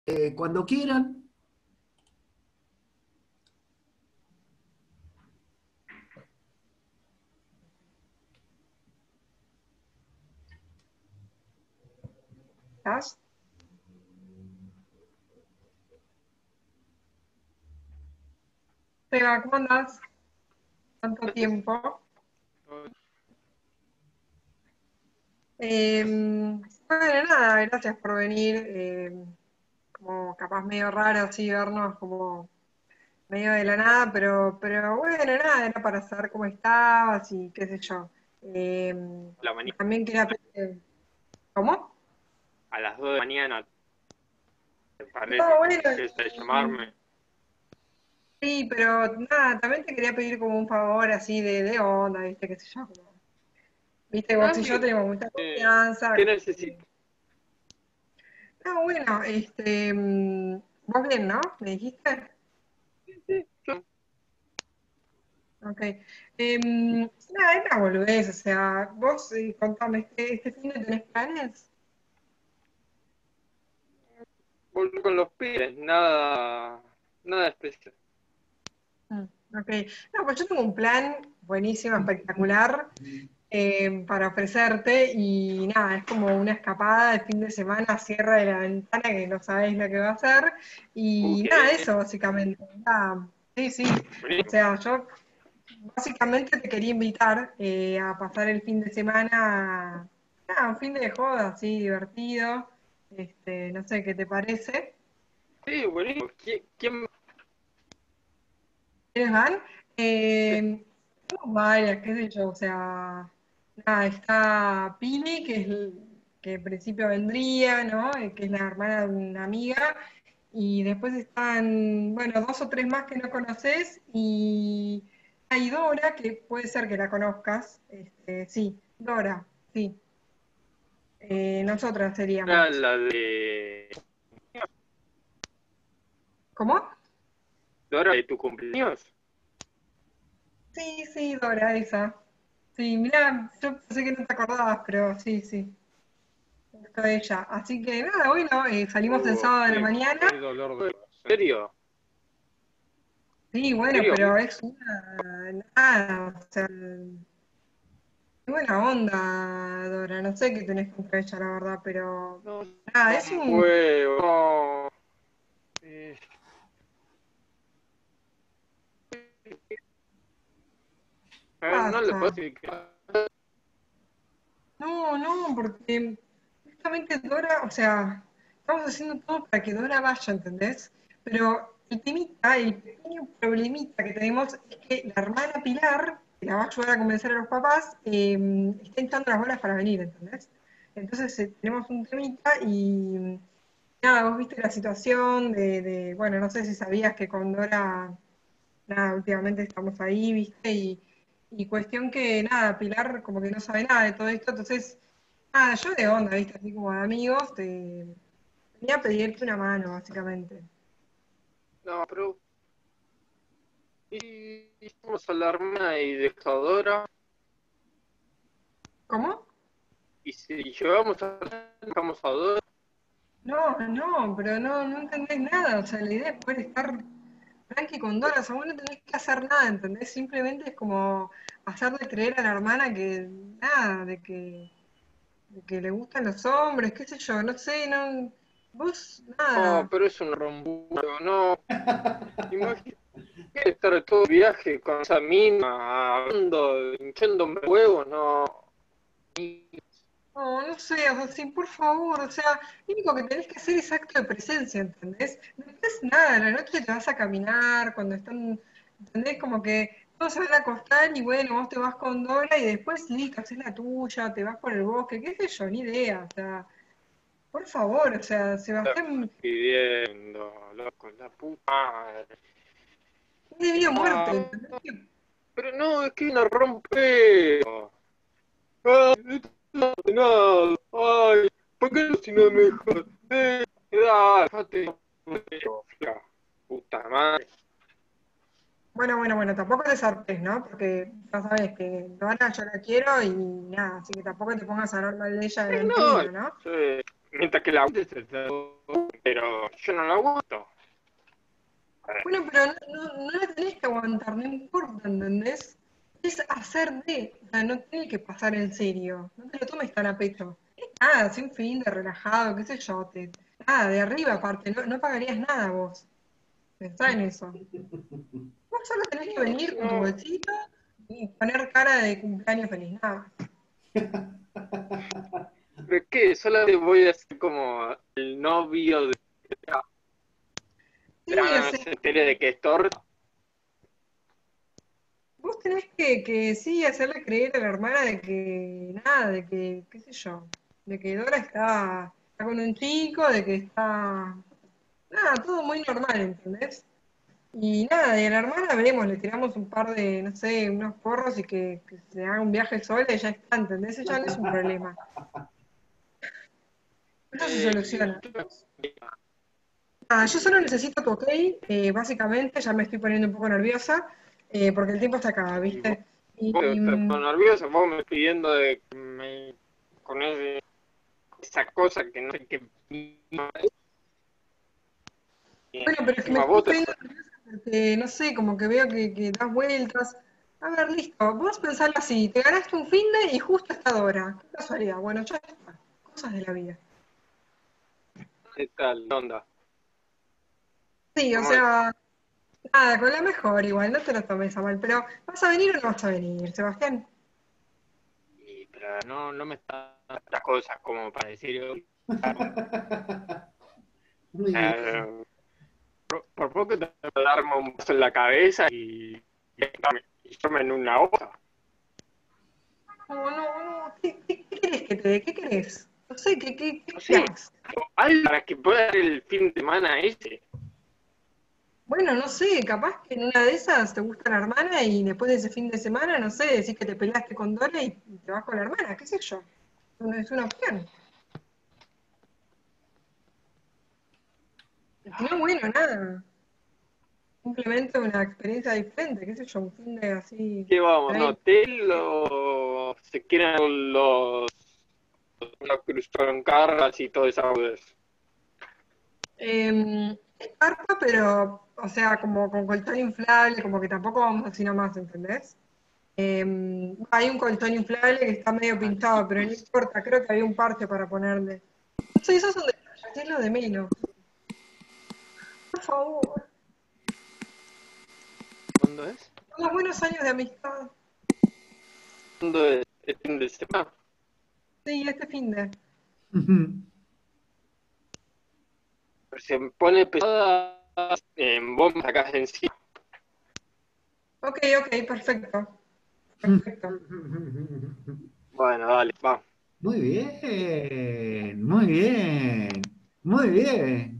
Cuando quieran. ¿Estás? Seba, ¿cómo andás? Tanto tiempo. Bueno, nada, gracias por venir. Como capaz medio raro así vernos como medio de la nada, pero bueno, nada, era para saber cómo estabas y qué sé yo. Eh, La mañana, También quería pedir. ¿Cómo? a las 2 de la mañana, ¿te No, parece? bueno, ¿Quieres y- llamarme? sí, pero nada, también te quería pedir como un favor así de onda, ¿viste? ¿Qué sé yo? ¿Viste? Vos y yo Ay, tenemos mucha ¿qué confianza. necesitas? No, bueno, vos bien, ¿no? ¿Me dijiste? Ok. Nada, es una boludez, o sea, vos contame, ¿este fin de tenés planes? Volví con los pibes, nada especial. Mm, ok. No, pues yo tengo un plan buenísimo, espectacular, para ofrecerte y nada, es como una escapada de fin de semana, cierre de la ventana que no sabés lo que va a hacer y Qué nada, bien, eso básicamente. Nada, sí, sí, o buenísimo. sea, yo básicamente te quería invitar a pasar el fin de semana, un fin de joda, así divertido. No sé qué te parece. Sí, buenísimo. ¿Quién? ¿Quiénes van? Tenemos varias, qué sé yo, o sea, nada, está Pili, que en principio vendría, ¿no? Que es la hermana de una amiga, y después están, bueno, dos o tres más que no conoces, y hay Dora, que puede ser que la conozcas, sí, Dora, sí, nosotras Era seríamos. la de... ¿Cómo? ¿Dora de tu cumpleaños? Sí, sí, Dora, esa. Sí, mirá, yo pensé que no te acordabas, pero sí, sí. Justo ella. Así que nada, bueno, salimos el sábado de la mañana. Qué dolor de... ¿En serio? Sí, ¿En bueno, serio? pero es una nada, o sea, qué buena onda, Dora. No sé qué tenés contra ella, la verdad, pero No, nada, es son un. huevos. No. Eh, no le puedo Pasa. decir que... No, no, porque justamente Dora, o sea, estamos haciendo todo para que Dora vaya, ¿entendés? Pero el temita, el pequeño problemita que tenemos es que la hermana Pilar, que la va a ayudar a convencer a los papás, está hinchando las bolas para venir, ¿entendés? Entonces tenemos un temita y nada, vos viste la situación bueno, no sé si sabías que con Dora, nada, últimamente estamos ahí, viste, y cuestión que nada, Pilar como que no sabe nada de todo esto, entonces, nada, yo de onda, viste, así como de amigos, venía a pedirte una mano, básicamente. No, pero... Y fuimos a la hermana y dejadora. ¿Cómo? Y si llevamos a... Dejamos a Dora. No, no, pero no, no entendés nada, o sea, la idea es poder estar tranqui con Dora, o sea, vos no tenés que hacer nada, ¿entendés? Simplemente es como hacerle creer a la hermana que, nada, de que le gustan los hombres, qué sé yo, no sé, no, vos, No, nada. pero es un rombudo, no. Imagínate estar todo el viaje con esa mina, hablando, hinchándome huevos, no. Y- No, no sé, o sea, sí, por favor, o sea, lo único que tenés que hacer es acto de presencia, ¿entendés? Después nada, a la noche te vas a caminar, cuando están, ¿entendés? Como que todos se van a acostar y bueno, vos te vas con Dora y después listo, haces la tuya, te vas por el bosque, qué sé yo, ni idea, o sea, por favor, o sea, Sebastián Pidiendo, loco, la puta madre. es de vida o muerte, Ah, ¿entendés? pero no, es que no rompe. Ay, no hace nada. Ay, ¿por qué no si no es mejor? Déjate. Flaca, puta madre. Bueno, bueno, bueno, tampoco te zarpes, ¿no? Porque ya sabes que Dora yo la quiero y nada, así que tampoco te pongas a hablar mal de ella delante No, mío, ¿no? sí. Mientras que la aguantes, pero yo no la aguanto. Bueno, pero no la tenés que aguantar, no importa, ¿entendés? Es hacer de, o sea, no tiene que pasar en serio, no te lo tomes tan a pecho. Es nada, así un fin de relajado, qué sé yo, nada, de arriba aparte, no pagarías nada vos. Pensá en eso. Vos solo tenés que venir con tu No, bolsito y poner cara de cumpleaños feliz, nada. ¿pero qué? Solamente voy a ser como el novio de Sí, o la sea, se entere de que es torta. vos tenés que sí, hacerle creer a la hermana de que, nada, de que, qué sé yo, de que Dora está con un chico, de que está, nada, todo muy normal, ¿entendés? Y nada, de la hermana veremos, le tiramos un par de, no sé, unos porros y que se haga un viaje sola y ya está, ¿entendés? Eso ya no es un problema. Eso se soluciona. Nada, yo solo necesito tu ok, básicamente, ya me estoy poniendo un poco nerviosa, porque el tiempo está acá, Y vos, ¿viste? Y, vos estás nervioso, vos me pidiendo de que me, con esa cosa que no sé qué. Y bueno, pero es que me encima estoy vos te. poniendo nerviosa porque, no sé, como que veo que das vueltas. A ver, listo, vos pensarlo así, te ganaste un finde y justo está Dora. Qué casualidad, bueno, ya está. Cosas de la vida. ¿Qué tal? ¿Qué onda? Sí, o ¿Cómo es? sea, nada, con la mejor igual, no te lo tomes a mal, pero ¿vas a venir o no vas a venir, Sebastián? Pero no me está las cosas como para decir, Muy bien. por poco te voy a darme un paso en la cabeza y yo en una hoja. No, no, no, ¿qué querés que te dé? ¿Qué querés? No sé, ¿qué No sé, esperás? algo para que pueda dar el fin de semana ese. Bueno, no sé, capaz que en una de esas te gusta la hermana y después de ese fin de semana, no sé, decís que te peleaste con Dora y te vas con la hermana, qué sé yo. Es una opción. Y si no, bueno, nada. Simplemente una experiencia diferente, qué sé yo, un fin de así. ¿Qué vamos? ¿Un Ahí. hotel o se quieren los cruzaron cargas y todo eso? Es carpa, pero, o sea, como con colchón inflable, como que tampoco vamos así nomás, ¿entendés? Hay un colchón inflable que está medio pintado, pero no importa, creo que había un parche para ponerle. No sé, esos son detalles, es lo de menos. Por favor, ¿Cuándo es? unos buenos años de amistad. ¿Cuándo es el fin de semana? Sí, este fin de. Pero se pone pesada en bombas acá encima. Ok, ok, perfecto, perfecto. Bueno, dale, vamos. Muy bien, muy bien, muy bien.